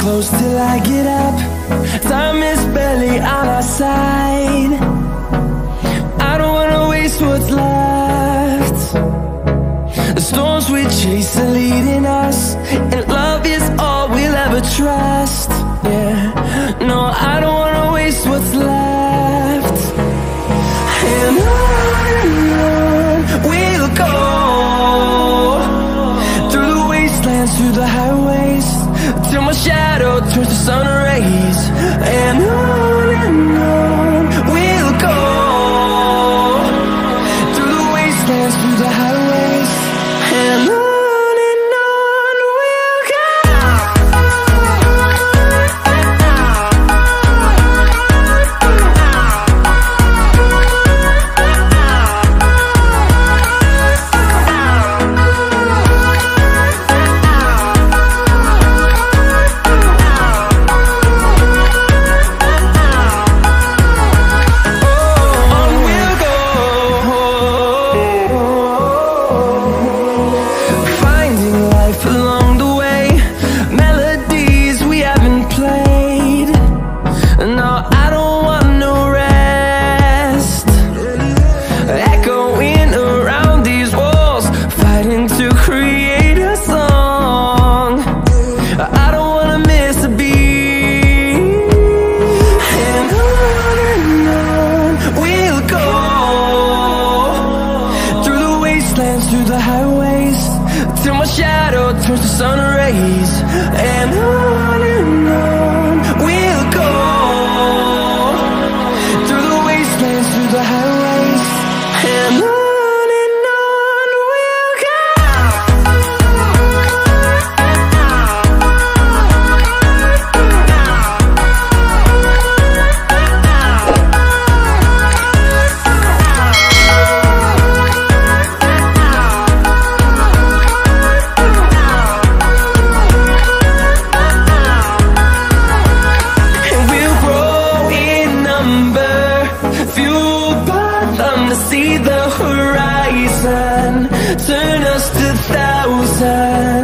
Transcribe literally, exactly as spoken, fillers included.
close till I get up. Time is barely on our side. I don't wanna waste what's left. The storms we chase are leading us, and love is all we'll ever trust. Yeah, no, I don't wanna waste what's left. And on and on we'll go, through the wastelands, through the highways, till my shadow turns to sun rays. And on and on we'll go, through the wastelands, through the highways, and on. Through the highways, till my shadow turns to sun rays. And on and on we'll go, through the wastelands, through the highways, and on. See the horizon, turn us to thousands.